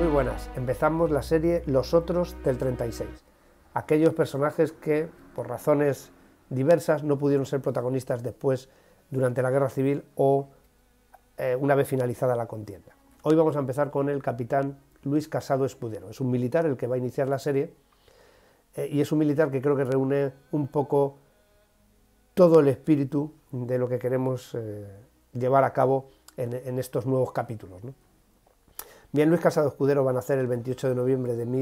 buenas, empezamos la serie Los Otros del 36, aquellos personajes que, por razones diversas, no pudieron ser protagonistas después durante la Guerra Civil o una vez finalizada la contienda. Hoy vamos a empezar con el capitán Luis Casado Escudero. Es un militar el que va a iniciar la serie y es un militar que creo que reúne un poco todo el espíritu de lo que queremos llevar a cabo en estos nuevos capítulos, ¿no? Bien, Luis Casado Escudero va a nacer el 28 de noviembre de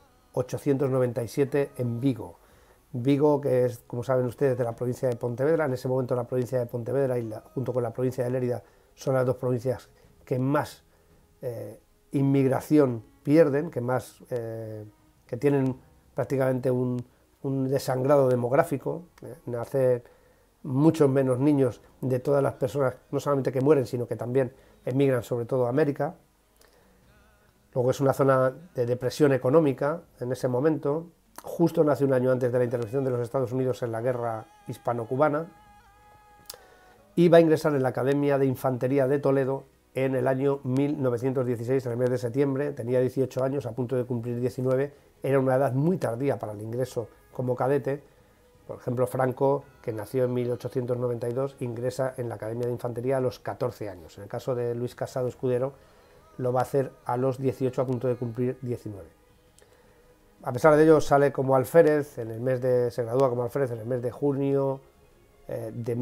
1897 en Vigo. Vigo, que es, como saben ustedes, de la provincia de Pontevedra. En ese momento la provincia de Pontevedra junto con la provincia de Lérida son las dos provincias que más inmigración pierden, que tienen prácticamente un desangrado demográfico. Nacen muchos menos niños de todas las personas, no solamente que mueren, sino que también emigran sobre todo a América. Luego es una zona de depresión económica en ese momento. Justo nace un año antes de la intervención de los Estados Unidos en la guerra hispano-cubana y va a ingresar en la Academia de Infantería de Toledo en el año 1916, en el mes de septiembre. Tenía 18 años, a punto de cumplir 19, era una edad muy tardía para el ingreso como cadete. Por ejemplo, Franco, que nació en 1892, ingresa en la Academia de Infantería a los 14 años. En el caso de Luis Casado Escudero, lo va a hacer a los 18, a punto de cumplir 19. A pesar de ello, sale como alférez, se gradúa como alférez en el mes de junio de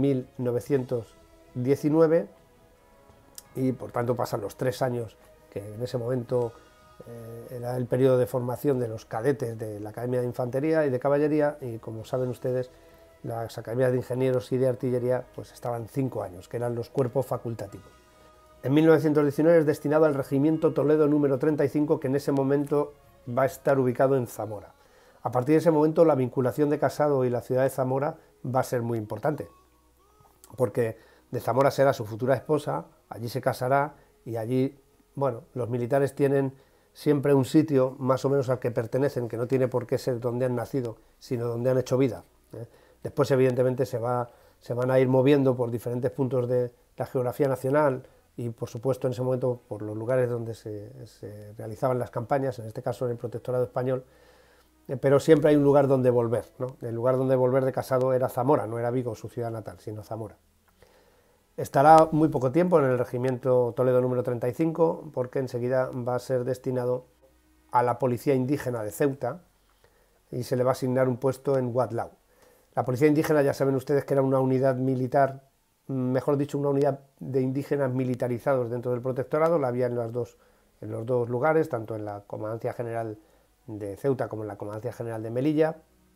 1919, y por tanto pasan los 3 años, que en ese momento era el periodo de formación de los cadetes de la Academia de Infantería y de Caballería, y como saben ustedes, las academias de ingenieros y de artillería pues estaban 5 años, que eran los cuerpos facultativos. En 1919 es destinado al Regimiento Toledo número 35, que en ese momento va a estar ubicado en Zamora. A partir de ese momento la vinculación de Casado y la ciudad de Zamora va a ser muy importante, porque de Zamora será su futura esposa, allí se casará y allí, bueno, los militares tienen siempre un sitio más o menos al que pertenecen, que no tiene por qué ser donde han nacido, sino donde han hecho vida. Después, evidentemente, se van a ir moviendo por diferentes puntos de la geografía nacional y, por supuesto, en ese momento por los lugares donde se realizaban las campañas, en este caso en el Protectorado Español, pero siempre hay un lugar donde volver, ¿no? El lugar donde volver de Casado era Zamora, no era Vigo, su ciudad natal, sino Zamora. Estará muy poco tiempo en el Regimiento Toledo número 35, porque enseguida va a ser destinado a la Policía Indígena de Ceuta y se le va a asignar un puesto en Guadlau. La Policía Indígena, ya saben ustedes que era una unidad militar, mejor dicho, una unidad de indígenas militarizados dentro del Protectorado. La había en los dos lugares, tanto en la Comandancia General de Ceuta como en la Comandancia General de Melilla.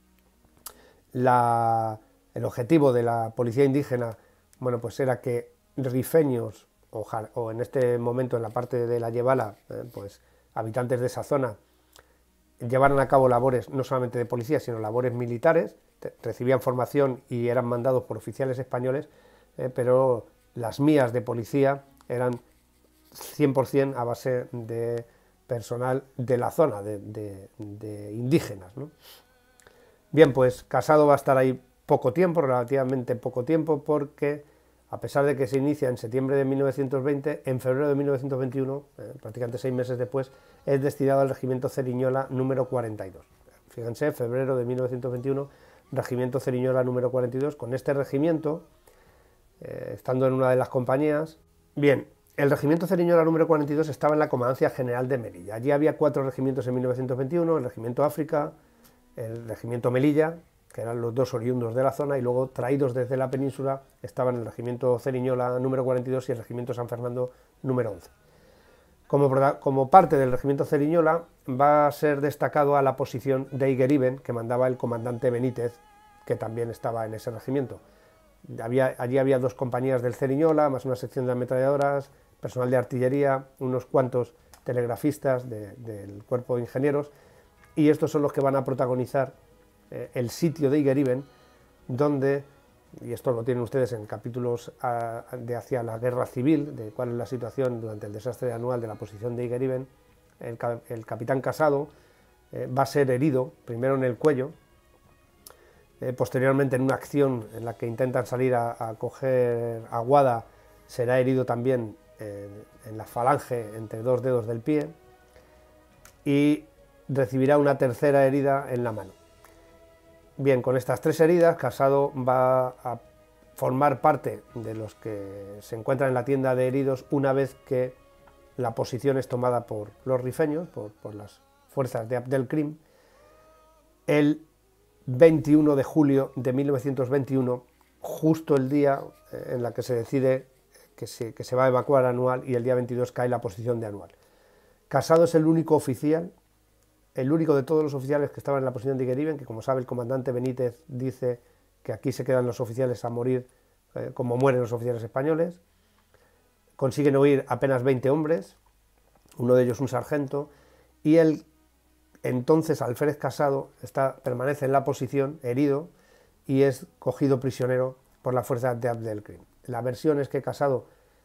El objetivo de la Policía Indígena, bueno, pues era que rifeños o en este momento en la parte de la Yevala, pues habitantes de esa zona, llevaran a cabo labores no solamente de policía, sino labores militares. Recibían formación y eran mandados por oficiales españoles, pero las mías de policía eran 100% a base de personal de la zona, de indígenas, ¿no? Bien, pues Casado va a estar ahí poco tiempo, relativamente poco tiempo, porque a pesar de que se inicia en septiembre de 1920, en febrero de 1921, prácticamente 6 meses después, es destinado al Regimiento Ceriñola número 42. Fíjense, febrero de 1921, Regimiento Ceriñola número 42. Con este regimiento, estando en una de las compañías, bien, el Regimiento Ceriñola número 42 estaba en la Comandancia General de Melilla. Allí había 4 regimientos en 1921, el Regimiento África, el Regimiento Melilla, que eran los 2 oriundos de la zona, y luego traídos desde la península estaban el Regimiento Ceriñola número 42 y el Regimiento San Fernando número 11. Como parte del Regimiento Ceriñola va a ser destacado a la posición de Igueriben, que mandaba el comandante Benítez, que también estaba en ese regimiento. Allí había 2 compañías del Ceriñola, más una sección de ametralladoras, personal de artillería, unos cuantos telegrafistas del cuerpo de ingenieros, y estos son los que van a protagonizar el sitio de Igueriben, donde, y esto lo tienen ustedes en capítulos de hacia la guerra civil, de cuál es la situación durante el desastre anual de la posición de Igueriben, el capitán Casado va a ser herido, primero en el cuello, posteriormente en una acción en la que intentan salir a coger aguada, será herido también en la falange entre 2 dedos del pie. y recibirá una tercera herida en la mano. Bien, con estas 3 heridas, Casado va a formar parte de los que se encuentran en la tienda de heridos una vez que la posición es tomada por los rifeños, por las fuerzas de Abdelkrim, el 21 de julio de 1921, justo el día en la que se decide que se va a evacuar Anual, y el día 22 cae la posición de Anual. Casado es el único oficial, el único de todos los oficiales que estaban en la posición de Gueriben, que como sabe el comandante Benítez dice que aquí se quedan los oficiales a morir como mueren los oficiales españoles. Consiguen huir apenas 20 hombres, uno de ellos un sargento, y el entonces Alférez Casado permanece en la posición, herido, y es cogido prisionero por la fuerza de Abdelkrim. La versión es que Casado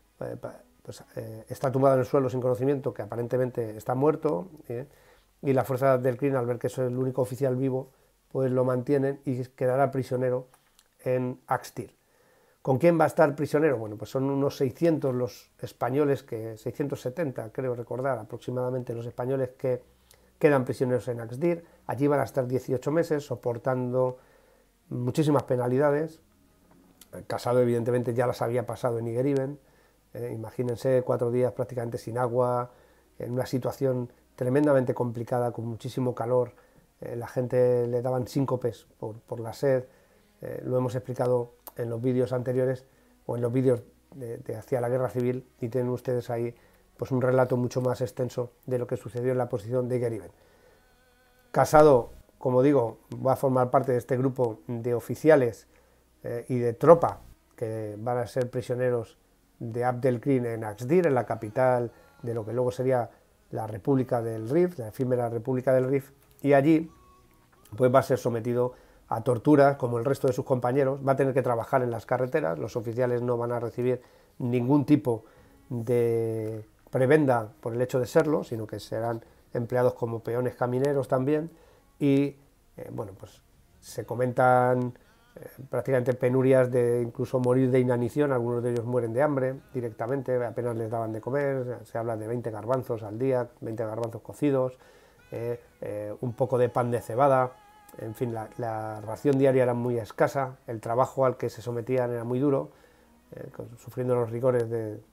está tumbado en el suelo sin conocimiento, que aparentemente está muerto, y la fuerza de Abdelkrim, al ver que es el único oficial vivo, pues lo mantienen y quedará prisionero en Axtir. ¿Con quién va a estar prisionero? Bueno, pues son unos 600 los españoles, 670 creo recordar aproximadamente los españoles que quedan prisioneros en Axdir. Allí van a estar 18 meses soportando muchísimas penalidades. Casado evidentemente ya las había pasado en Igueriben. Imagínense 4 días prácticamente sin agua, en una situación tremendamente complicada, con muchísimo calor. La gente le daban síncopes por la sed. Lo hemos explicado en los vídeos anteriores o en los vídeos de hacia la guerra civil, y tienen ustedes ahí pues un relato mucho más extenso de lo que sucedió en la posición de Igueriben. Casado, como digo, va a formar parte de este grupo de oficiales y de tropa que van a ser prisioneros de Abdelkrim en Axdir, en la capital de lo que luego sería la República del Rif, la efímera República del Rif, y allí pues va a ser sometido a torturas como el resto de sus compañeros. Va a tener que trabajar en las carreteras. Los oficiales no van a recibir ningún tipo de prebenda por el hecho de serlo, sino que serán empleados como peones camineros también, y bueno, pues se comentan prácticamente penurias de incluso morir de inanición. Algunos de ellos mueren de hambre directamente, apenas les daban de comer. Se habla de 20 garbanzos al día, 20 garbanzos cocidos, un poco de pan de cebada. En fin, la ración diaria era muy escasa, el trabajo al que se sometían era muy duro, sufriendo los rigores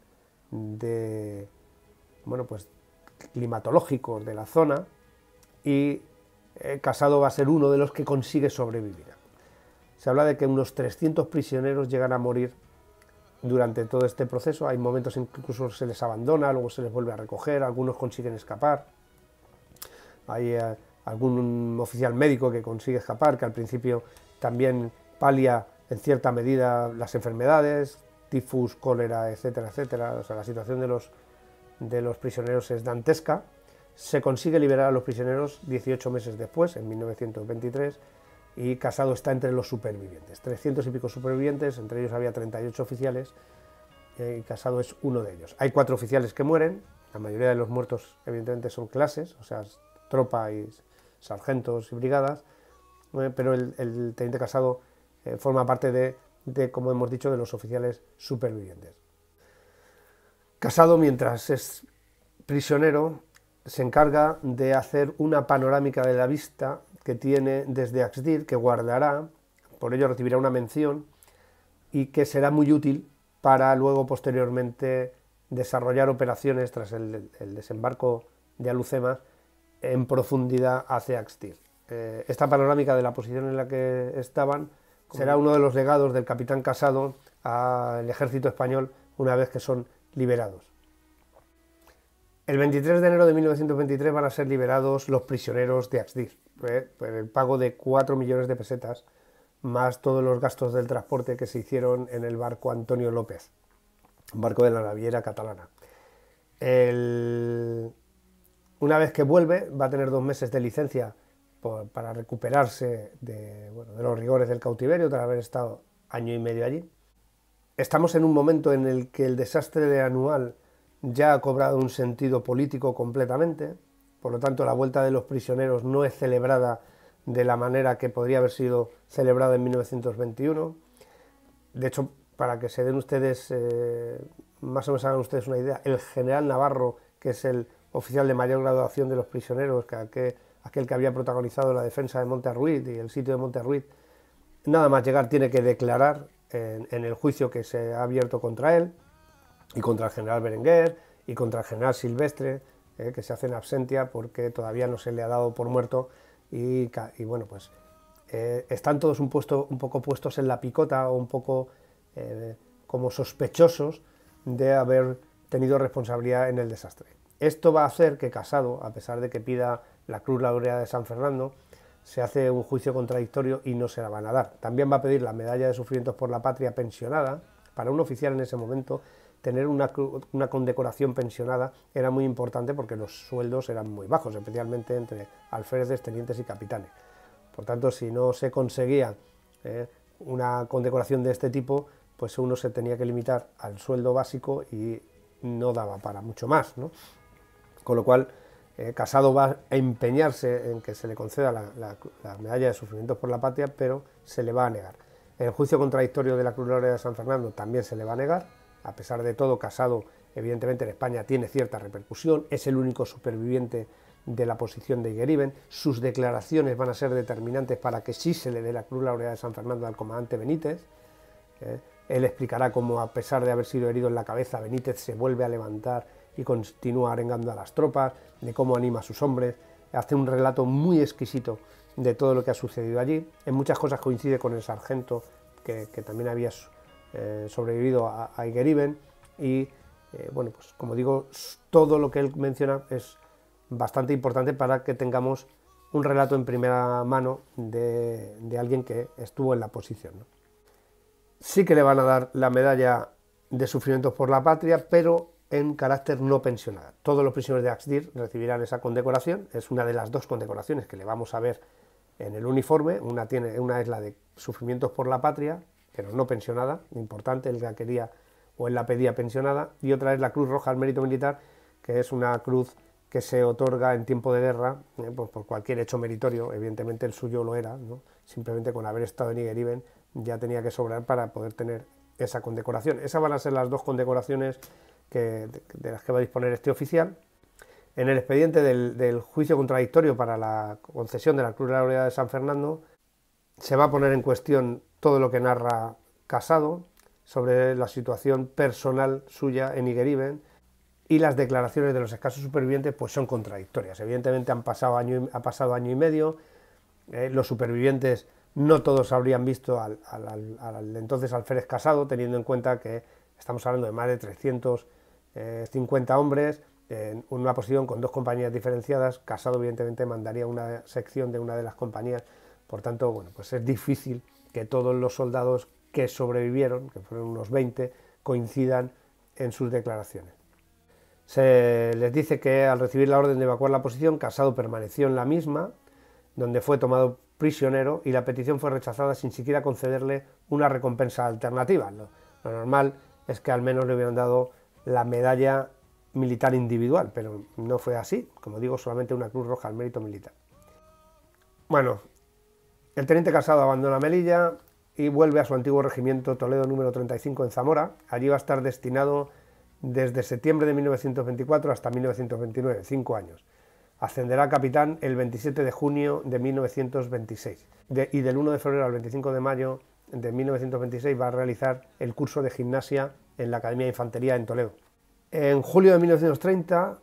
bueno, pues, climatológicos de la zona, y Casado va a ser uno de los que consigue sobrevivir. Se habla de que unos 300 prisioneros llegan a morir durante todo este proceso. Hay momentos en que incluso se les abandona, luego se les vuelve a recoger, algunos consiguen escapar. Hay algún oficial médico que consigue escapar, que al principio también palia en cierta medida las enfermedades, tifus, cólera, etcétera, etcétera. O sea, la situación de los prisioneros es dantesca. Se consigue liberar a los prisioneros 18 meses después, en 1923, y Casado está entre los supervivientes. 300 y pico supervivientes, entre ellos había 38 oficiales, y Casado es uno de ellos. Hay 4 oficiales que mueren. La mayoría de los muertos evidentemente son clases, o sea, tropa y sargentos y brigadas, pero el teniente Casado forma parte de, como hemos dicho, de los oficiales supervivientes. Casado, mientras es prisionero, se encarga de hacer una panorámica de la vista que tiene desde Axdir, que guardará, por ello recibirá una mención, y que será muy útil para luego posteriormente desarrollar operaciones tras el desembarco de Alhucemas en profundidad hacia Axtir. Esta panorámica de la posición en la que estaban será uno de los legados del capitán Casado al ejército español una vez que son liberados. El 23 de enero de 1923 van a ser liberados los prisioneros de Axdir, por el pago de 4 millones de pesetas, más todos los gastos del transporte que se hicieron en el barco Antonio López, un barco de la naviera catalana. Una vez que vuelve, va a tener 2 meses de licencia para recuperarse de los rigores del cautiverio, tras haber estado año y medio allí. Estamos en un momento en el que el desastre de Anual ya ha cobrado un sentido político completamente, por lo tanto la vuelta de los prisioneros no es celebrada de la manera que podría haber sido celebrada en 1921. De hecho, para que se den ustedes, más o menos hagan ustedes una idea, el general Navarro, que es el oficial de mayor graduación de los prisioneros, aquel que había protagonizado la defensa de Monte Arruiz y el sitio de Monte Arruiz, nada más llegar tiene que declarar en el juicio que se ha abierto contra él y contra el general Berenguer y contra el general Silvestre, que se hacen absentia porque todavía no se le ha dado por muerto y bueno, pues están todos un poco puestos en la picota o un poco como sospechosos de haber tenido responsabilidad en el desastre. Esto va a hacer que Casado, a pesar de que pida la Cruz Laureada de San Fernando, se hace un juicio contradictorio y no se la van a dar. También va a pedir la medalla de sufrimientos por la patria pensionada. Para un oficial en ese momento, tener una condecoración pensionada era muy importante porque los sueldos eran muy bajos, especialmente entre alféreces, tenientes y capitanes. Por tanto, si no se conseguía una condecoración de este tipo, pues uno se tenía que limitar al sueldo básico y no daba para mucho más, ¿no? Con lo cual, Casado va a empeñarse en que se le conceda la medalla de sufrimientos por la patria, pero se le va a negar. En el juicio contradictorio de la Cruz Laureada de San Fernando también se le va a negar. A pesar de todo, Casado, evidentemente, en España tiene cierta repercusión, es el único superviviente de la posición de Higueriben. Sus declaraciones van a ser determinantes para que sí se le dé la Cruz Laureada de San Fernando al comandante Benítez. Él explicará cómo, a pesar de haber sido herido en la cabeza, Benítez se vuelve a levantar y continúa arengando a las tropas, de cómo anima a sus hombres, hace un relato muy exquisito de todo lo que ha sucedido allí. En muchas cosas coincide con el sargento que también había sobrevivido a Higueriben y, bueno, pues como digo, todo lo que él menciona es bastante importante para que tengamos un relato en primera mano de alguien que estuvo en la posición, ¿no? Sí que le van a dar la medalla de sufrimientos por la patria, pero en carácter no pensionada. Todos los prisioneros de Axdir recibirán esa condecoración, es una de las dos condecoraciones que le vamos a ver en el uniforme. Una es la de sufrimientos por la patria, pero no pensionada, importante, él la quería o él la pedía pensionada, y otra es la Cruz Roja al Mérito Militar, que es una cruz que se otorga en tiempo de guerra, pues por cualquier hecho meritorio. Evidentemente el suyo lo era, ¿no? Simplemente con haber estado en Higueriben ya tenía que sobrar para poder tener esa condecoración. Esas van a ser las dos condecoraciones de las que va a disponer este oficial. En el expediente del juicio contradictorio para la concesión de la Cruz Laureada de San Fernando se va a poner en cuestión todo lo que narra Casado sobre la situación personal suya en Higueriben, y las declaraciones de los escasos supervivientes pues son contradictorias. Evidentemente ha pasado año y medio, los supervivientes no todos habrían visto al entonces alférez Casado, teniendo en cuenta que estamos hablando de más de 350 hombres, en una posición con dos compañías diferenciadas. Casado evidentemente mandaría una sección de una de las compañías, por tanto, bueno, pues es difícil que todos los soldados que sobrevivieron, que fueron unos 20, coincidan en sus declaraciones. Se les dice que al recibir la orden de evacuar la posición, Casado permaneció en la misma, donde fue tomado prisionero, y la petición fue rechazada sin siquiera concederle una recompensa alternativa. Lo normal es que al menos le hubieran dado la medalla militar individual, pero no fue así, como digo, solamente una Cruz Roja al Mérito Militar. Bueno, el teniente Casado abandona Melilla y vuelve a su antiguo regimiento Toledo número 35 en Zamora. Allí va a estar destinado desde septiembre de 1924 hasta 1929, 5 años. Ascenderá a capitán el 27 de junio de 1926 y del 1 de febrero al 25 de mayo de 1926 va a realizar el curso de gimnasia en la Academia de Infantería en Toledo. En julio de 1930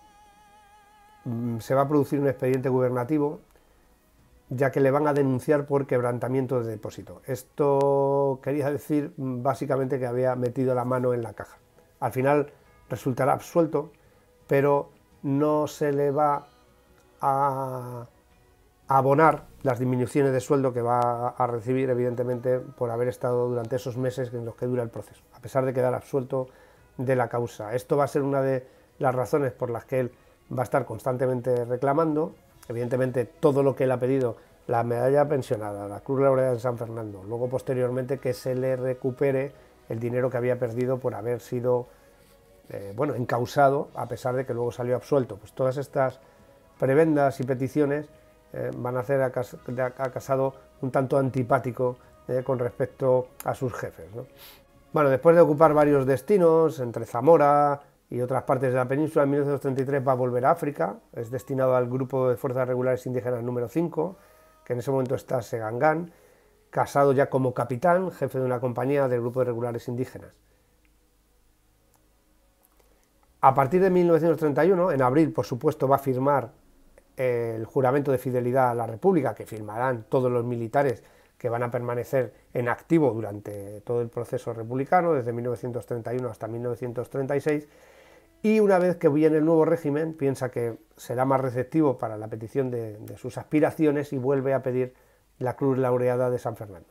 se va a producir un expediente gubernativo, ya que le van a denunciar por quebrantamiento de depósito. Esto quería decir básicamente que había metido la mano en la caja. Al final resultará absuelto, pero no se le va a abonar las disminuciones de sueldo que va a recibir, evidentemente, por haber estado durante esos meses en los que dura el proceso, a pesar de quedar absuelto de la causa. Esto va a ser una de las razones por las que él va a estar constantemente reclamando. Evidentemente, todo lo que él ha pedido, la medalla pensionada, la Cruz Laureada de San Fernando, luego posteriormente que se le recupere el dinero que había perdido por haber sido encausado, a pesar de que luego salió absuelto. Pues todas estas prebendas y peticiones van a hacer a Casado un tanto antipático con respecto a sus jefes, ¿no? Bueno, después de ocupar varios destinos, entre Zamora, y otras partes de la península. En 1933 va a volver a África, es destinado al Grupo de Fuerzas Regulares Indígenas número 5, que en ese momento está Segangán, Casado ya como capitán, jefe de una compañía del Grupo de Regulares Indígenas. A partir de 1931, en abril, por supuesto, va a firmar el juramento de fidelidad a la República, que firmarán todos los militares que van a permanecer en activo durante todo el proceso republicano, desde 1931 hasta 1936, y una vez que viene el nuevo régimen, piensa que será más receptivo para la petición de sus aspiraciones y vuelve a pedir la Cruz Laureada de San Fernando.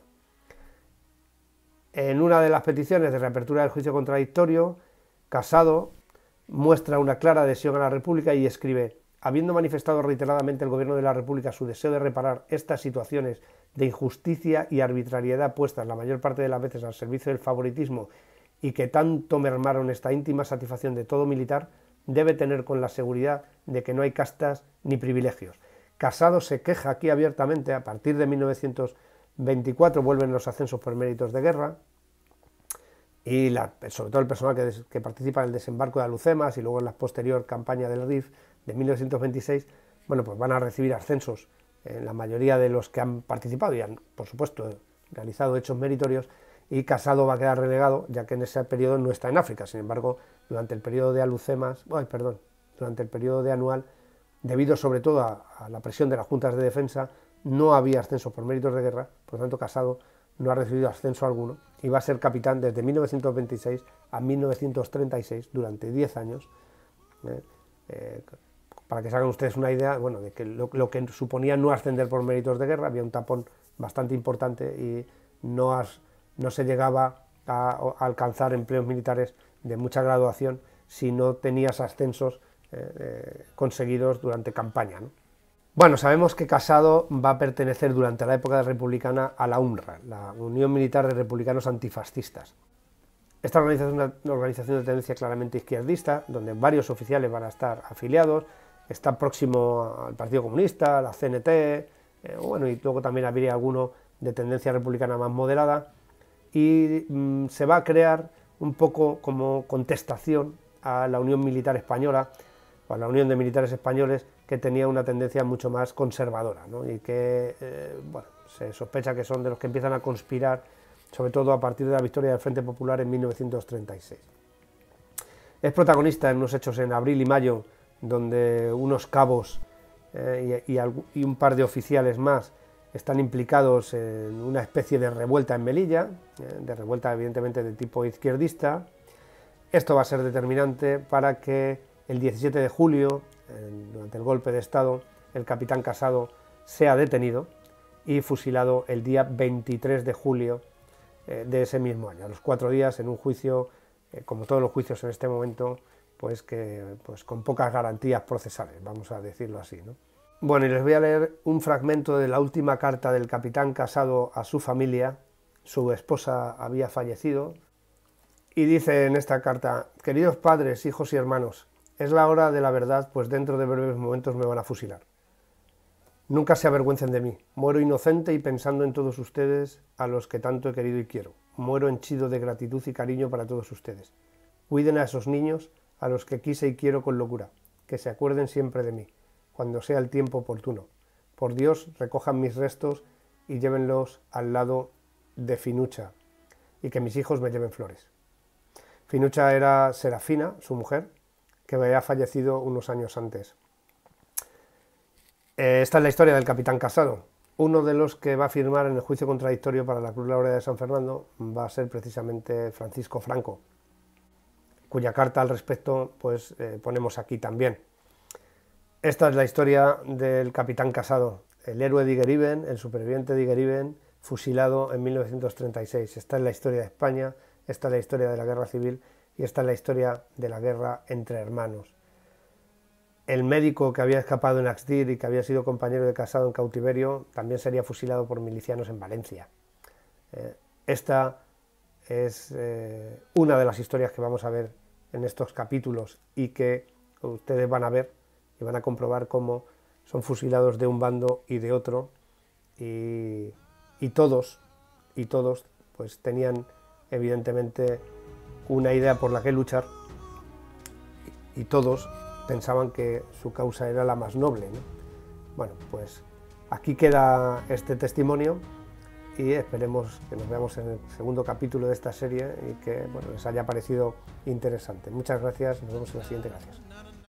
En una de las peticiones de reapertura del juicio contradictorio, Casado muestra una clara adhesión a la República y escribe: habiendo manifestado reiteradamente el Gobierno de la República su deseo de reparar estas situaciones de injusticia y arbitrariedad puestas la mayor parte de las veces al servicio del favoritismo y que tanto mermaron esta íntima satisfacción de todo militar, debe tener con la seguridad de que no hay castas ni privilegios. Casado se queja aquí abiertamente. A partir de 1924 vuelven los ascensos por méritos de guerra, y sobre todo el personal que participa en el desembarco de Alucemas y luego en la posterior campaña del RIF de 1926, bueno, pues van a recibir ascensos en la mayoría de los que han participado y han, por supuesto, realizado hechos meritorios, y Casado va a quedar relegado, ya que en ese periodo no está en África. Sin embargo, durante el periodo de durante el periodo de Anual, debido sobre todo a la presión de las juntas de defensa, no había ascensos por méritos de guerra, por lo tanto Casado no ha recibido ascenso alguno y va a ser capitán desde 1926 a 1936 durante 10 años. Para que se hagan ustedes una idea, bueno, de que lo que suponía no ascender por méritos de guerra, había un tapón bastante importante y no se llegaba a alcanzar empleos militares de mucha graduación si no tenías ascensos conseguidos durante campaña, ¿no? Bueno, sabemos que Casado va a pertenecer durante la época republicana a la UNRA, la Unión Militar de Republicanos Antifascistas. Esta organización es una organización de tendencia claramente izquierdista, donde varios oficiales van a estar afiliados, está próximo al Partido Comunista, a la CNT, bueno, y luego también habría alguno de tendencia republicana más moderada, y se va a crear un poco como contestación a la Unión Militar Española, o a la Unión de Militares Españoles, que tenía una tendencia mucho más conservadora, ¿no? Y que bueno, se sospecha que son de los que empiezan a conspirar, sobre todo a partir de la victoria del Frente Popular en 1936. Es protagonista en unos hechos en abril y mayo, donde unos cabos y un par de oficiales más están implicados en una especie de revuelta en Melilla, de revuelta evidentemente de tipo izquierdista. Esto va a ser determinante para que el 17 de julio, durante el golpe de Estado, el capitán Casado sea detenido y fusilado el día 23 de julio de ese mismo año, a los 4 días, en un juicio, como todos los juicios en este momento, pues con pocas garantías procesales, vamos a decirlo así, ¿no? Bueno, y les voy a leer un fragmento de la última carta del capitán Casado a su familia. Su esposa había fallecido, y dice en esta carta: queridos padres, hijos y hermanos, es la hora de la verdad, pues dentro de breves momentos me van a fusilar. Nunca se avergüencen de mí. Muero inocente y pensando en todos ustedes, a los que tanto he querido y quiero. Muero henchido de gratitud y cariño para todos ustedes. Cuiden a esos niños, a los que quise y quiero con locura. Que se acuerden siempre de mí, cuando sea el tiempo oportuno. Por Dios, recojan mis restos y llévenlos al lado de Finucha, y que mis hijos me lleven flores. Finucha era Serafina, su mujer, que había fallecido unos años antes. Esta es la historia del capitán Casado. Uno de los que va a firmar en el juicio contradictorio para la Cruz Laureada de San Fernando va a ser precisamente Francisco Franco, cuya carta al respecto pues ponemos aquí también. Esta es la historia del capitán Casado, el héroe de Igueriben, el superviviente de Igueriben, fusilado en 1936. Esta es la historia de España, esta es la historia de la guerra civil y esta es la historia de la guerra entre hermanos. El médico que había escapado en Axdir y que había sido compañero de Casado en cautiverio también sería fusilado por milicianos en Valencia. Esta es una de las historias que vamos a ver en estos capítulos y que ustedes van a ver y van a comprobar cómo son fusilados de un bando y de otro, y todos pues tenían evidentemente una idea por la que luchar y todos pensaban que su causa era la más noble, ¿no? Bueno, pues aquí queda este testimonio y esperemos que nos veamos en el segundo capítulo de esta serie y que, bueno, les haya parecido interesante. Muchas gracias, nos vemos en la siguiente. Gracias.